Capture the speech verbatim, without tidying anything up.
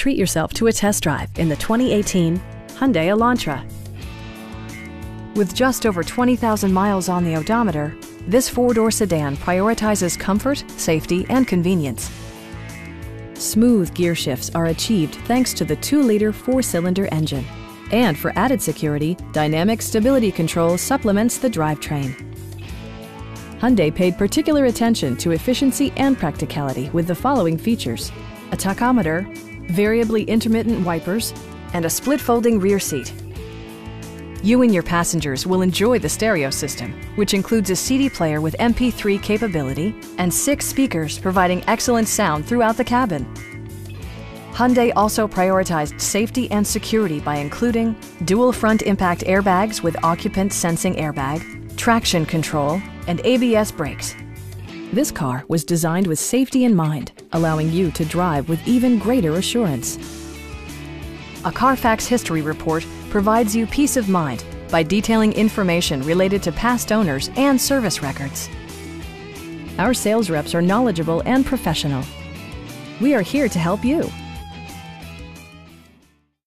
treat yourself to a test drive in the twenty eighteen Hyundai Elantra. With just over twenty thousand miles on the odometer, this four-door sedan prioritizes comfort, safety, and convenience. Smooth gear shifts are achieved thanks to the two liter four-cylinder engine. And for added security, dynamic stability control supplements the drivetrain. Hyundai paid particular attention to efficiency and practicality with the following features: a tachometer, variably intermittent wipers, and a split-folding rear seat. You and your passengers will enjoy the stereo system, which includes a C D player with M P three capability and six speakers providing excellent sound throughout the cabin. Hyundai also prioritized safety and security by including dual front impact airbags with occupant sensing airbag, traction control, and A B S brakes. This car was designed with safety in mind, allowing you to drive with even greater assurance. A Carfax history report provides you peace of mind by detailing information related to past owners and service records. Our sales reps are knowledgeable and professional. We are here to help you.